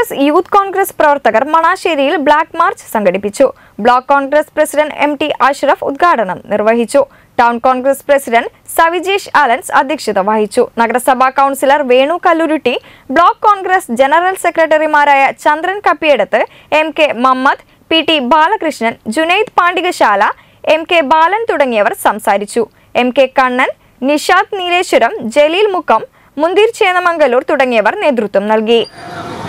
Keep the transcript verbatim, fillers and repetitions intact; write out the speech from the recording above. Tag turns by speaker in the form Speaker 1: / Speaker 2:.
Speaker 1: Congress youth Congress പ്രവർത്തകർ മണാശ്ശേരിയിൽ black march സംഘടിപ്പിച്ചു. Block Congress president M T Ashraf ഉദ്ഘാടനം നിർവഹിച്ചു. ടൗൺ കോൺഗ്രസ് പ്രസിഡന്റ് സവിജേഷ് അലൻസ് അധ്യക്ഷത വഹിച്ചു. നഗരസഭാ councillor Venu Kallurutti, block Congress general സെക്രട്ടറിമാരായ Chandran Kappiyeduth, M K Mammad, P T Balakrishnan, Junaid Pandikasala, M K Balan തുടങ്ങിയവർ സംസാരിച്ചു. എം കെ കണ്ണൻ, നിഷാദ് നീലേശ്വരം, ജലീൽ മുക്കം, മുന്തിർ ചേന്നമംഗലൂർ തുടങ്ങിയവർ നേതൃത്വം നൽകി.